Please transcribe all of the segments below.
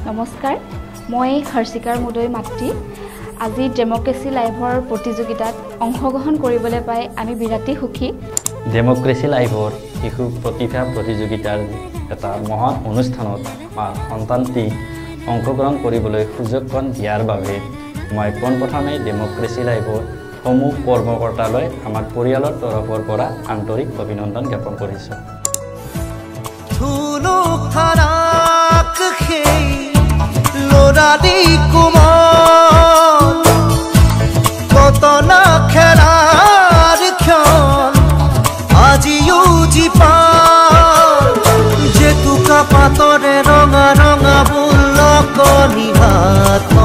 নমস্কাৰ মই হৰ্ষিকাৰ মুদৈ মাতৃ আজি ডেমক্ৰেসি লাইভৰ প্ৰতিযোগিতাত অংশগ্ৰহণ কৰিবলৈ পাই আমি বিৰাটি সুখী ডেমক্ৰেসি লাইভৰ শিশু প্ৰতিভা প্ৰতিযোগিতাৰ এটা মহান অনুষ্ঠানত আমাৰ সন্তানটি অংশগ্ৰহণ কৰিবলৈ সুযোগখন দিয়াৰ বাবে মই পোনপ্ৰথমে ডেমক্ৰেসি লাইভৰ সমূহ কৰ্মকৰ্তালৈ আমাৰ পৰিয়ালৰ তৰফৰ পৰা আন্তৰিক অভিনন্দন জ্ঞাপন কৰিছোঁ Loradi kumar kotona khelar khyon aji uji par je tuka patore ronga ronga bulokoni hatma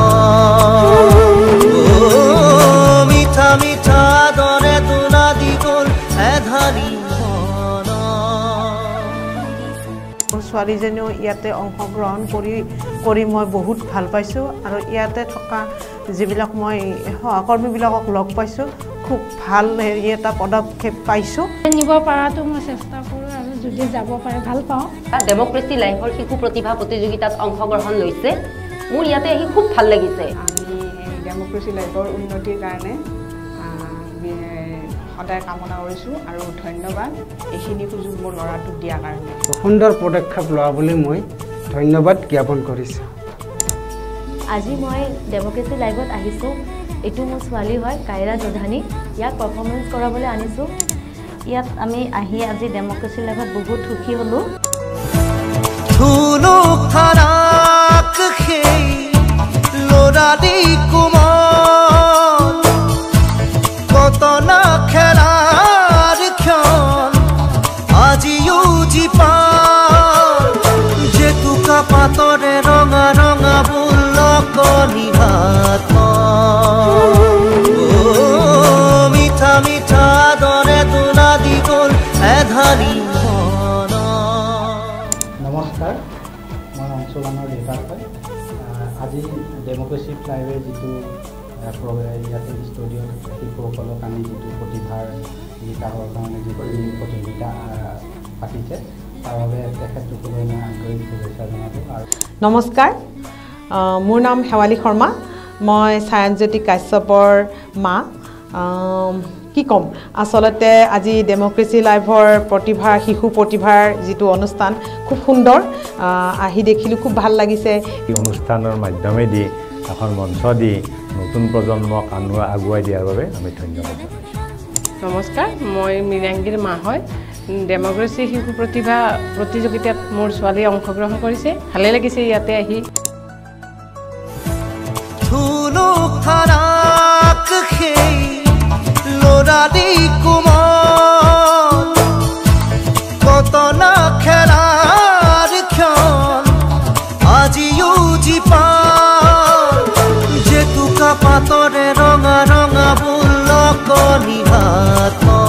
mitha mitha dore tuna digol edhari ছোৱালীজনীও ইয়াতে অংশগ্ৰহণ কৰি মই বহুত ভাল পাইছোঁ আৰু ইয়াতে থকা যিবিলাক মই সহকৰ্মীবিলাকক লগ পাইছোঁ খুব ভাল এটা পদক্ষেপ পাইছোঁ নিব পৰাটো মই চেষ্টা কৰোঁ আৰু যদি যাব পাৰে ভাল পাওঁ ডেমক্ৰেসি লাইভৰ শিশু প্ৰতিভা প্ৰতিযোগিতাত অংশগ্ৰহণ লৈছে মোৰ ইয়াতে আহি খুব ভাল লাগিছে আমি ডেমক্ৰেসি লাইভৰ উন্নতিৰ কাৰণে সদায় কামনা কৰিছোঁ আৰু ধন্যবাদ এইখিনি সুযোগ মোৰ ল'ৰাটোক দিয়াৰ কাৰণে সুন্দৰ পদক্ষেপ লোৱা বুলি মই ধন্যবাদ জ্ঞাপন কৰিছোঁ আজি মই ডেমক্ৰেসি লাইভত আহিছোঁ এইটো মোৰ ছোৱালী হয় কাইৰা জোধানী ইয়াক পাৰফৰ্মেন্স কৰাবলৈ আনিছোঁ ইয়াত আমি আহি আজি ডেমক্ৰেসি লাইভত বহুত সুখী হ'লোঁ লৰাদি কুমাৰ কতনা খেলাৰ ক্ষণ আজি উজি পাৰ যে তুকা পাতৰে ৰঙা ৰঙা বুলকনি হাতমা মিঠা মিঠা দৰে তোলা দি গ'ল এধাৰি নমস্কাৰ মই অংশগ্ৰহণৰ দেউতাক হয় আজি ডেমক্ৰেসি লাইভে যিটো ইয়াতে ষ্টুডিঅ'ত শিশুসকলক আমি যিটো প্ৰতিভাৰ বিকাশৰ কাৰণে যিটো প্ৰতিযোগিতা পাতিছে তাৰ বাবে তেখেতসকললৈ মই আন্তৰিক শুভেচ্ছা জনালোঁ আৰু নমস্কাৰ মোৰ নাম শেৱালী শৰ্মা মই ছায়নজ্যোতি কাশ্যপৰ মা কি ক'ম আচলতে আজি ডেমক্ৰেসি লাইভৰ শিশু প্ৰতিভাৰ যিটো অনুষ্ঠান খুব সুন্দৰ আহি দেখিলোঁ খুব ভাল লাগিছে এই অনুষ্ঠানৰ মাধ্যমেদি এখন মঞ্চ দি নতুন প্ৰজন্মক আগুৱাই দিয়াৰ বাবে আমি ধন্যবাদ জনাইছোঁ নমস্কাৰ মই মীৰাংগীৰ মা হয় ডেমক্ৰেসি শিশু প্ৰতিভা প্ৰতিযোগিতাত মোৰ ছোৱালীয়ে অংশগ্ৰহণ কৰিছে ভালে লাগিছে ইয়াতে আহি লৰাদি কুমাৰ কতনা খেলাৰ ক্ষণ আজি উজি পাৰ যে তুকা পাতৰে ৰঙা ৰঙা বুলকনি হাতমা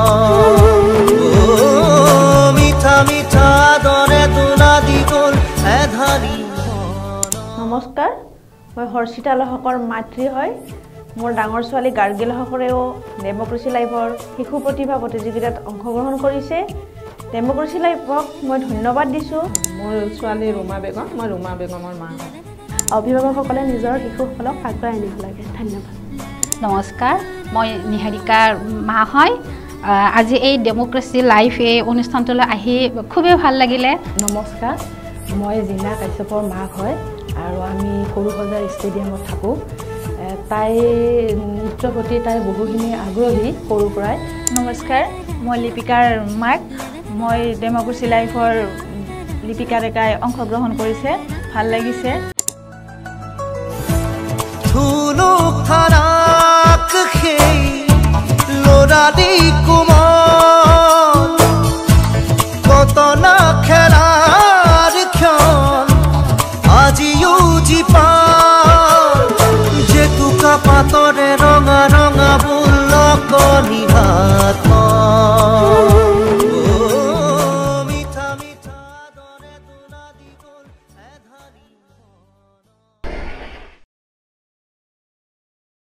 মিঠা মিঠা দৰে তোলা দি গ'ল এধাৰি নমস্কাৰ মই হৰ্ষিতা লহকৰ মাতৃ হয় মোৰ ডাঙৰ ছোৱালী গাৰ্গিল হকৰেও ডেমক্ৰেসি লাইভৰ শিশু প্ৰতিভা প্ৰতিযোগিতাত অংশগ্ৰহণ কৰিছে ডেমক্ৰেসি লাইভক মই ধন্যবাদ দিছোঁ মোৰ ছোৱালী ৰুমা বেগম মই ৰুমা বেগমৰ মা হয় অভিভাৱকসকলে নিজৰ শিশুসকলক আগুৱাই আনিব লাগে ধন্যবাদ নমস্কাৰ মই নিহাৰিকাৰ মা হয় আজি এই ডেমক্ৰেসি লাইভ এই অনুষ্ঠানটোলৈ আহি খুবেই ভাল লাগিলে নমস্কাৰ মই জিনা কাশ্যপৰ মাক হয় আৰু আমি সৰুসজাই ষ্টেডিয়ামত থাকোঁ তাই নৃত্যৰ প্ৰতি তাই বহুখিনি আগ্ৰহী সৰুৰ পৰাই নমস্কাৰ মই লিপিকাৰ মাক মই ডেমক্ৰেসি লাইভৰ লিপিকা ডেকাই অংশগ্ৰহণ কৰিছে ভাল লাগিছে লৰাদি কুমাৰ